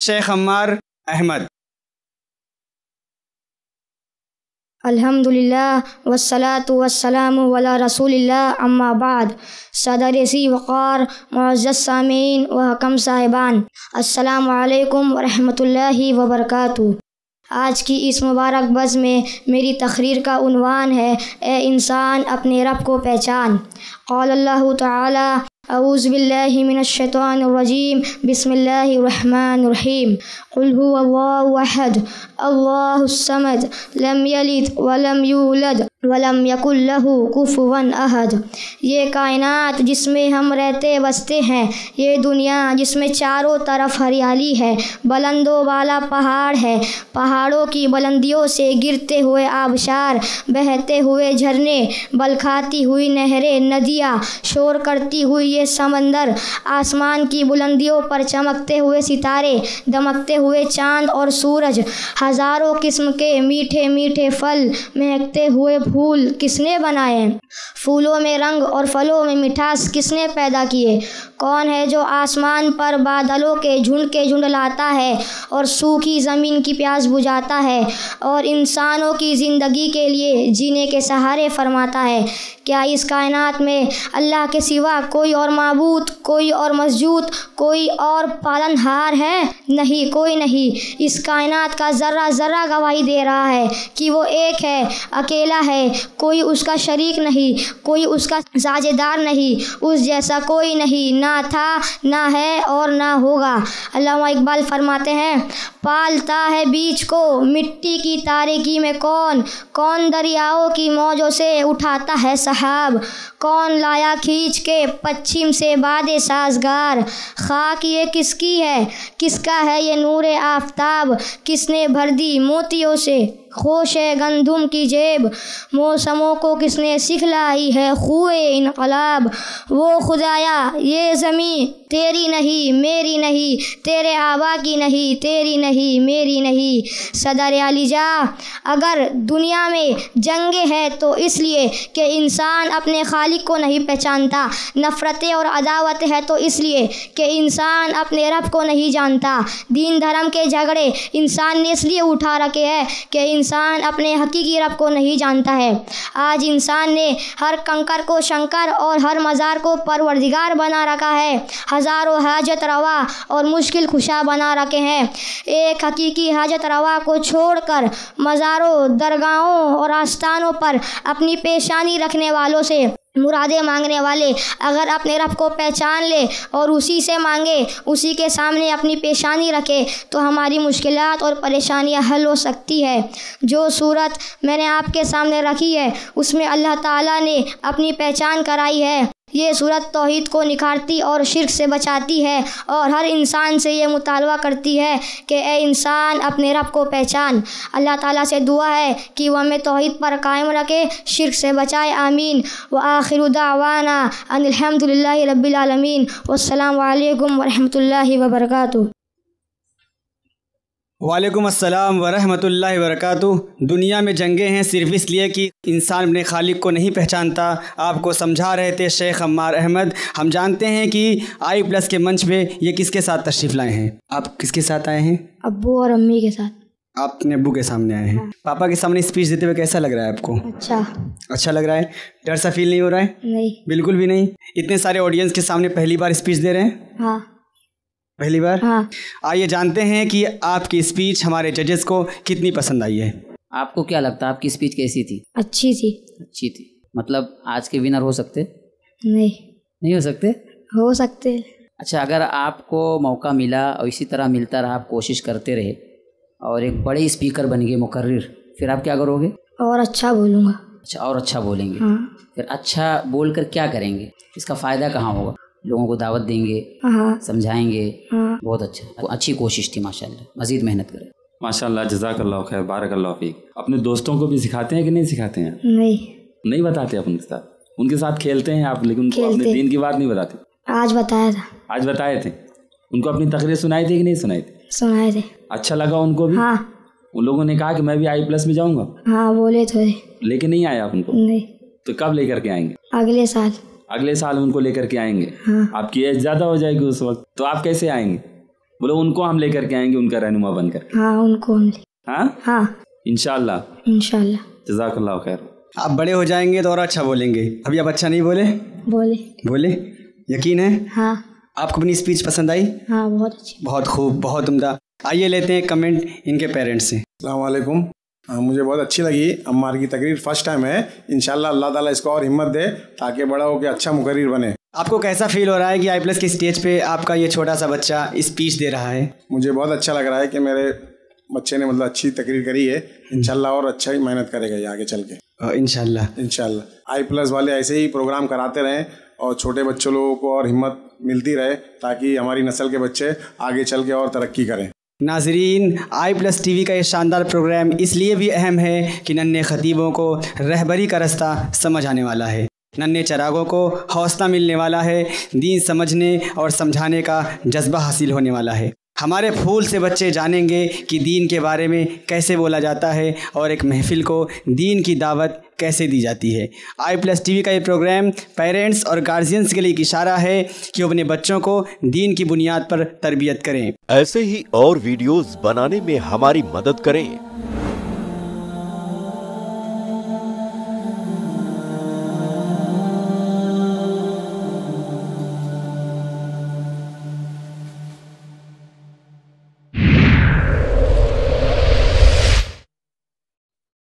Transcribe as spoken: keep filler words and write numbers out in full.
शेख अम्मार अहमद। अल्हम्दुलिल्लाह वस्सलातु वस्सलामु अला रसूलिल्लाह अम्मा बाद। सदर सी वक़ार मुअज़्ज़ज़ सामीन व हकम साहिबान, अस्सलामु अलैकुम व रहमतुल्लाहि व बरकातुहू। आज की इस मुबारक बज़ में मेरी तक़रीर का उन्वान है, ए इंसान अपने रब को पहचान। क़ाल अल्लाहु तआला अऊज़ु बिल्लाहि मिनश शैतानिर रजीम, बिस्मिल्लाहिर रहमानिर रहीम। क़ुल हुवल्लाहु अहद, अल्लाहुस समद, लम यलिद व लम यूलद व लम यकुल लहू कुफुवन अहद। ये कायनात जिसमें हम रहते बसते हैं, ये दुनिया जिसमें चारों तरफ हरियाली है, बुलंदों वाला पहाड़ है, पहाड़ों की बुलंदियों से गिरते हुए आबशार, बहते हुए झरने, बलखाती हुई नहरें, नदियाँ, शोर करती हुई ये समंदर, आसमान की बुलंदियों पर चमकते हुए सितारे, दमकते हुए चाँद और सूरज, हज़ारों किस्म के मीठे मीठे फल, महकते हुए फूल किसने बनाए? फूलों में रंग और फलों में मिठास किसने पैदा किए? कौन है जो आसमान पर बादलों के झुंड के झुंड लाता है और सूखी ज़मीन की प्यास बुझाता है और इंसानों की ज़िंदगी के लिए जीने के सहारे फरमाता है? क्या इस कायनात में अल्लाह के सिवा कोई और माबूद, कोई और मस्जूद, कोई और पालनहार है? नहीं, कोई नहीं। इस कायनात का ज़र्रा ज़र्रा गवाही दे रहा है कि वो एक है, अकेला है, कोई उसका शरीक नहीं, कोई उसका साझेदार नहीं, उस जैसा कोई नहीं, ना था, ना है और ना होगा। अल्लामा इकबाल फरमाते हैं, पालता है बीज को मिट्टी की तारीकी में कौन, कौन दरियाओं की मौजों से उठाता है सहाब, कौन लाया खींच के पश्चिम से बादे साजगार। खाक ये किसकी है, किसका है ये नूरे आफताब, किसने भर दी मोतियों से खोश है गंदुम की जेब, मौसमों को किसने सिखलाई है खुए इनकलाब। वो खुदाया ये ज़मीं तेरी नहीं मेरी नहीं, तेरे आबा की नहीं तेरी नहीं मेरी नहीं। सदर अलीजा, अगर दुनिया में जंगे हैं तो इसलिए कि इंसान अपने खालिक को नहीं पहचानता, नफ़रतें और अदावतें हैं तो इसलिए कि इंसान अपने रब को नहीं जानता। दीन धर्म के झगड़े इंसान ने इसलिए उठा रखे हैं कि इंसान अपने हकीकी रब को नहीं जानता है। आज इंसान ने हर कंकर को शंकर और हर मज़ार को परवरदिगार बना रखा है, हज़ारों हाजत रवा और मुश्किल खुशा बना रखे हैं। एक हकीकी हाजत रवा को छोड़कर मज़ारों, दरगाहों और आस्थानों पर अपनी पेशानी रखने वालों से मुरादें मांगने वाले अगर अपने रब को पहचान ले और उसी से मांगे, उसी के सामने अपनी पेशानी रखे, तो हमारी मुश्किलात और परेशानियां हल हो सकती है। जो सूरत मैंने आपके सामने रखी है उसमें अल्लाह ताला ने अपनी पहचान कराई है। ये सूरत तौहीद को निखारती और शिर्क से बचाती है और हर इंसान से ये मुतालबा करती है कि ए इंसान अपने रब को पहचान। अल्लाह ताला से दुआ है कि वह हमें तौहीद पर कायम रखे, शिर्क से बचाए, आमीन। व आखिरु दावाना अनिल हम्दुलिल्लाहि रब्बिल आलमीन, वस्सलामु अलैकुम व रहमतुल्लाहि व बरकातुहू। वालेकुम अस्सलाम व रहमतुल्लाहि व बरकातुहू। दुनिया में जंगें हैं सिर्फ़ इसलिए कि इंसान अपने खालिक को नहीं पहचानता। आपको समझा रहे थे शेख अम्मार अहमद। हम जानते हैं कि आई प्लस के मंच पे ये किसके साथ तशरीफ़ लाए हैं? आप किसके साथ आए हैं? अब्बू और अम्मी के साथ। आप अपने अब्बू के सामने आए हैं। हाँ। पापा के सामने स्पीच देते हुए कैसा लग रहा है आपको? अच्छा अच्छा लग रहा है। डर सा फील नहीं हो रहा है? नहीं, बिल्कुल भी नहीं। इतने सारे ऑडियंस के सामने पहली बार स्पीच दे रहे हैं? हाँ, पहली बार। हाँ। आइए जानते हैं कि आपकी स्पीच हमारे जजेस को कितनी पसंद आई है। आपको क्या लगता है आपकी स्पीच कैसी थी? अच्छी थी। अच्छी थी मतलब आज के विनर हो सकते? नहीं, नहीं हो सकते? हो सकते। अच्छा, अगर आपको मौका मिला और इसी तरह मिलता रहा, आप कोशिश करते रहे और एक बड़े स्पीकर बन गए, मुकर्रिर, फिर आप क्या करोगे? और अच्छा बोलूँगा। अच्छा, और अच्छा बोलेंगे। हाँ। फिर अच्छा बोल कर क्या करेंगे? इसका फ़ायदा कहाँ होगा? लोगों को दावत देंगे, हाँ, समझाएंगे। हाँ। बहुत अच्छा, अच्छी कोशिश थी माशाल्लाह, मज़ीद मेहनत करें। माशाल्लाह, जज़ाकल्लाह खैर, बारकल्लाह फ़ीक। अपने दोस्तों को भी सिखाते हैं कि नहीं सिखाते हैं? नहीं, नहीं बताते आप उनके साथ? उनके साथ खेलते हैं आप लेकिन उनको अपने दीन की बात नहीं बताते? आज बताया था। आज बताए थे? उनको अपनी तकरीर सुनाई थी कि नहीं सुनाई थी? सुनाए थे। अच्छा लगा उनको भी? हाँ। उन लोगों ने कहा कि मैं भी आई प्लस में जाऊँगा? हाँ, बोले थे। लेकिन नहीं आया आप उनको? नहीं। तो कब लेकर के आएंगे? अगले साल। अगले साल उनको लेकर के आएंगे। हाँ। आपकी एज ज़्यादा हो जाएगी उस वक्त, तो आप कैसे आएंगे? बोलो उनको हम लेकर के आएंगे उनका रहनुमा बनकर। हाँ उनको हम ले हाँ हाँ इंशाल्लाह इंशाल्लाह। जज़ाकल्लाह खैर। आप बड़े हो जाएंगे तो और अच्छा बोलेंगे, अभी आप अच्छा नहीं बोले। बोले बोले यकीन है। हाँ। आपको अपनी स्पीच पसंद आई? हाँ बहुत अच्छी। बहुत खूब, बहुत उम्दा। आइए लेते हैं कमेंट इनके पेरेंट्स से। अस्सलाम वालेकुम। हाँ, मुझे बहुत अच्छी लगी अम्मार की तकरीर, फर्स्ट टाइम है। इंशाल्लाह अल्लाह ताला इसको और हिम्मत दे ताकि बड़ा हो के अच्छा मुकर्रिर बने। आपको कैसा फील हो रहा है कि आई प्लस की स्टेज पे आपका ये छोटा सा बच्चा स्पीच दे रहा है? मुझे बहुत अच्छा लग रहा है कि मेरे बच्चे ने मतलब अच्छी तकरीर करी है। इंशाल्लाह और अच्छा ही मेहनत करेगा ये आगे चल के। इंशाल्लाह इंशाल्लाह आई प्लस वाले ऐसे ही प्रोग्राम कराते रहें और छोटे बच्चों लोगों को और हिम्मत मिलती रहे ताकि हमारी नस्ल के बच्चे आगे चल के और तरक्की करें। नाजरीन, आई प्लस टी वी का ये शानदार प्रोग्राम इसलिए भी अहम है कि नन्हे खतीबों को रहबरी का रास्ता समझ आने वाला है, नन्हे चरागों को हौसला मिलने वाला है, दीन समझने और समझाने का जज्बा हासिल होने वाला है। हमारे फूल से बच्चे जानेंगे कि दीन के बारे में कैसे बोला जाता है और एक महफिल को दीन की दावत कैसे दी जाती है। आई प्लस टी वी का ये प्रोग्राम पेरेंट्स और गार्जियंस के लिए एक इशारा है कि वो अपने बच्चों को दीन की बुनियाद पर तरबियत करें। ऐसे ही और वीडियोस बनाने में हमारी मदद करें।